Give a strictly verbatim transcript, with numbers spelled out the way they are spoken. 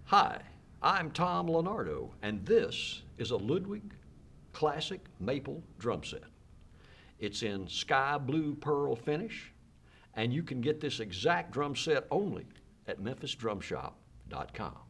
Hi, I'm Tom Leonardo, and this is a Ludwig classic maple drum set. It's in sky blue pearl finish, and you can get this exact drum set only at memphis drum shop dot com.